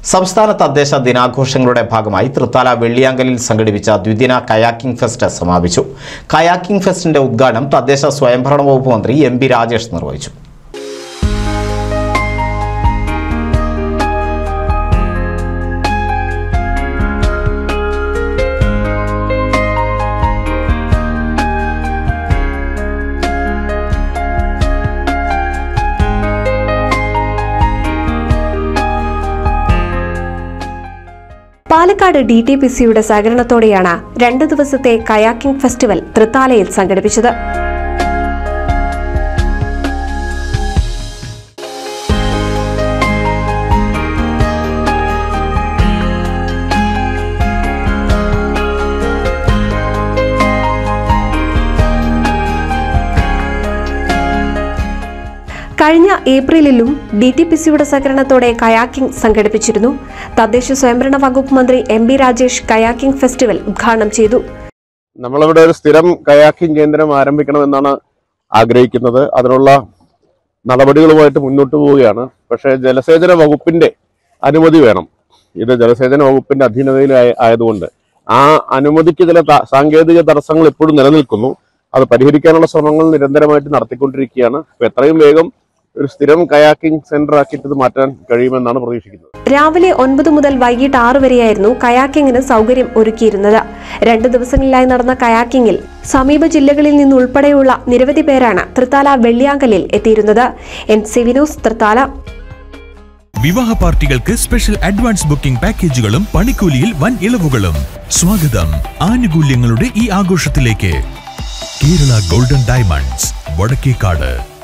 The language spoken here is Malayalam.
സംസ്ഥാന തദ്ദേശ ദിനാഘോഷങ്ങളുടെ ഭാഗമായി തൃത്താല വെള്ളിയാങ്കലിൽ സംഘടിപ്പിച്ച ദ്വിദിന കയാക്കിംഗ് ഫെസ്റ്റ് സമാപിച്ചു. കയാക്കിംഗ് ഫെസ്റ്റിന്റെ ഉദ്ഘാടനം തദ്ദേശ സ്വയംഭരണ വകുപ്പ് മന്ത്രി എം പി രാജേഷ് നിർവഹിച്ചു. പാലക്കാട് DTPCയുടെ സഹകരണത്തോടെയാണ് 2 ദിവസത്തെ കയാക്കിംഗ് ഫെസ്റ്റിവൽ തൃത്താലയിൽ സംഘടിപ്പിച്ചത്. കഴിഞ്ഞ ഏപ്രിലിലും DTPCയുടെ സഹകരണത്തോടെ കയാക്കിംഗ് സംഘടിപ്പിച്ചിരുന്നു. തദ്ദേശ സ്വയംഭരണ വകുപ്പ് മന്ത്രി M P Rajesh kayaking festival ഉദ്ഘാടനം ചെയ്തു. നമ്മളിവിടെ ഒരു സ്ഥിരം കയാക്കിംഗ് കേന്ദ്രം ആരംഭിക്കണമെന്നാണ് ആഗ്രഹിക്കുന്നത്. അതിനുള്ള നടപടികളുമായിട്ട് മുന്നോട്ട് പോവുകയാണ്. പക്ഷേ ജലസേചന വകുപ്പിന്റെ അനുമതി വേണം. ഇത് ജലസേചന വകുപ്പിന്റെ അധീനതയിൽ ആയതുകൊണ്ട് ആ അനുമതിക്ക് ചില സാങ്കേതിക തടസ്സങ്ങൾ എപ്പോഴും നിലനിൽക്കുന്നു. അത് പരിഹരിക്കാനുള്ള ശ്രമങ്ങൾ നിരന്തരമായിട്ട് നടത്തിക്കൊണ്ടിരിക്കുകയാണ്. എത്രയും വേഗം ഒരു സ്ഥിരം കയാക്കിംഗ് സെന്റർ ആക്കിയിട്ട് മാറ്റാൻ കഴിയുമെന്നാണ് പ്രതീക്ഷിക്കുന്നത്. രാവിലെ 9 മുതൽ വൈകിട്ട് 6 വരെയായിരുന്നു കയാക്കിങ്ങിന് സൗകര്യം ഒരുക്കിയിരുന്നത്. 2 ദിവസങ്ങളിലായി നടന്ന കയാക്കിങ്ങിൽ സമീപ ജില്ലകളിൽ നിന്നുൾപ്പെടെയുള്ള നിരവധി പേരാണ് തൃത്താല വെള്ളിയാങ്കലിൽ എത്തിയിരുന്നത്. NCV news Thrithala. വിവാഹ പാർട്ടികൾക്ക് സ്പെഷ്യൽ അഡ്വാൻസ് ബുക്കിംഗ് പാക്കേജുകളും പണിക്കൂലിയിൽ വൻ ഇളവുകളും. സ്വാഗതം ആനുകൂല്യങ്ങളുടെ ഈ ആഘോഷത്തിലേക്ക്. Kerala golden diamonds, Vadakkekad.